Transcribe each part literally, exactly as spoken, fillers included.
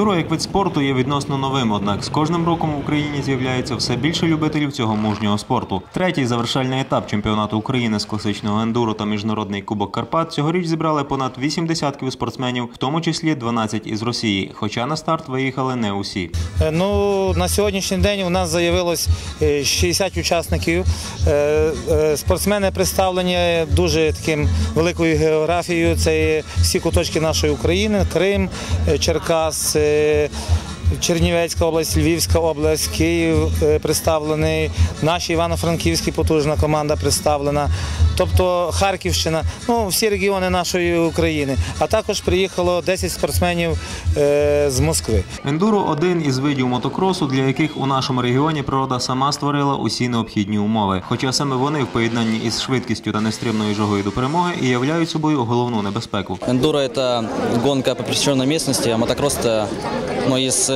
Ендуро як вид спорту є відносно новим, однак з кожним роком в Україні з'являється все більше любителів цього мужнього спорту. Третій завершальний етап чемпіонату України з класичного ендуро та міжнародний кубок Карпат цьогоріч зібрали понад вісім десятків спортсменів, в тому числі дванадцять із Росії, хоча на старт виїхали не усі. Ну, на сьогоднішній день у нас заявилось шістдесят учасників. Спортсмени представлені дуже таким великою географією. Це всі куточки нашої України, Крим, Черкас, Чернівецька область, Львівська область, Київ представлений, наша Івано-Франківська потужна команда представлена, тобто Харківщина, ну, всі регіони нашої України. А також приїхало десять спортсменів з Москви. Ендуро – один із видів мотокросу, для яких у нашому регіоні природа сама створила усі необхідні умови. Хоча саме вони в поєднанні із швидкістю та нестримною жагою до перемоги і являють собою головну небезпеку. Ендуро – це гонка по пересеченной місцевості, а мотокрос – це ну, із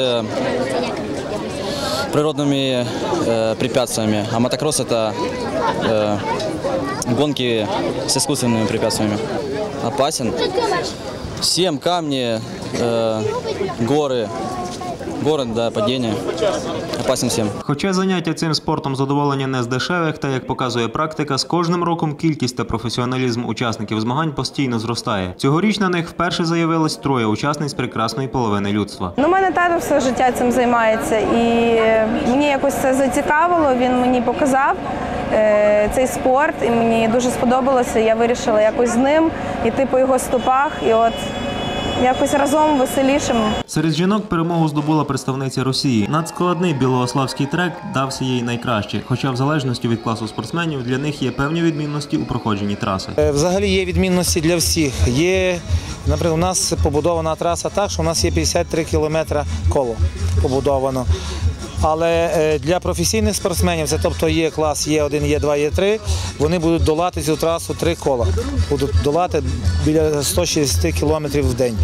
природными э, препятствиями, а мотокросс – это э, гонки с искусственными препятствиями. Опасен. Всем камни, э, горы, город, да, падіння. Опасен всім. Хоча заняття цим спортом задоволення не з дешевих, та, як показує практика, з кожним роком кількість та професіоналізм учасників змагань постійно зростає. Цьогоріч на них вперше заявилось троє учасниць прекрасної половини людства. Ну, у мене тато все життя цим займається, і мені якось це зацікавило, він мені показав е, цей спорт, і мені дуже сподобалося, я вирішила якось з ним йти по його стопах, і от якось разом веселішим. Серед жінок перемогу здобула представниця Росії. Надскладний білоославський трек дався їй найкраще, хоча в залежності від класу спортсменів для них є певні відмінності у проходженні траси. Взагалі є відмінності для всіх. Є, наприклад, у нас побудована траса так, що у нас є п'ятдесят три кілометри коло побудовано. Але для професійних спортсменів, це тобто є клас Є один, Є два, Є три, вони будуть долати цю трасу три кола. Будуть долати біля ста шістдесяти кілометрів в день.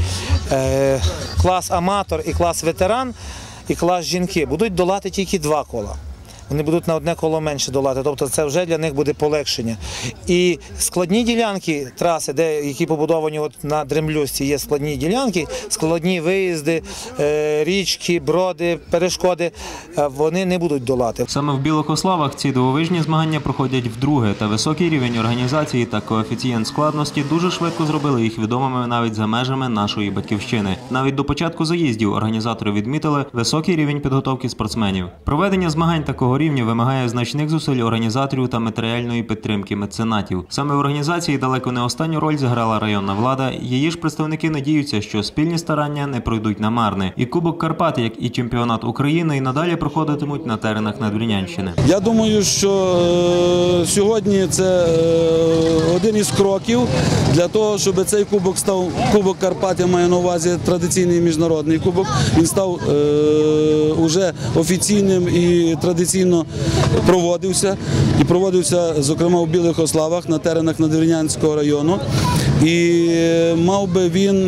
Клас аматор і клас ветеран, і клас жінки будуть долати тільки два кола. Вони будуть на одне коло менше долати, тобто це вже для них буде полегшення. І складні ділянки траси, де, які побудовані от на Дремлюсці, є складні ділянки, складні виїзди, річки, броди, перешкоди, вони не будуть долати. Саме в Білокославах ці дивовижні змагання проходять вдруге, та високий рівень організації та коефіцієнт складності дуже швидко зробили їх відомими навіть за межами нашої батьківщини. Навіть до початку заїздів організатори відмітили високий рівень підготовки спортсменів. Проведення змагань такого рівня вимагає значних зусиль організаторів та матеріальної підтримки меценатів. Саме в організації далеко не останню роль зіграла районна влада. Її ж представники надіються, що спільні старання не пройдуть намарне. І Кубок Карпат, як і чемпіонат України, і надалі проходитимуть на теренах Надвірнянщини. Я думаю, що е, сьогодні це е, один із кроків для того, щоб цей кубок став, Кубок Карпат, я маю на увазі традиційний міжнародний кубок, він став е, уже офіційним і традиційно проводився. І проводився, зокрема, у Білих Ославах на теренах Надвірнянського району. І мав би він,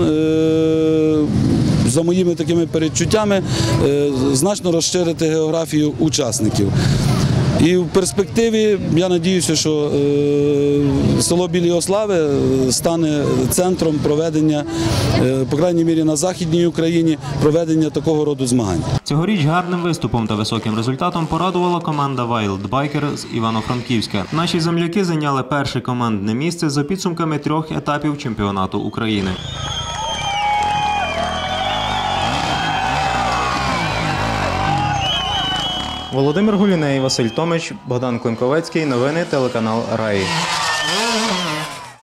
за моїми такими передчуттями, значно розширити географію учасників. І в перспективі, я сподіваюся, що е, село Білі Ослави стане центром проведення, е, по крайній мірі на Західній Україні, проведення такого роду змагань. Цьогоріч гарним виступом та високим результатом порадувала команда Wild Biker з Івано-Франківська. Наші земляки зайняли перше командне місце за підсумками трьох етапів чемпіонату України. Володимир Гуліней, Василь Томич, Богдан Климковецький. Новини телеканал Раї.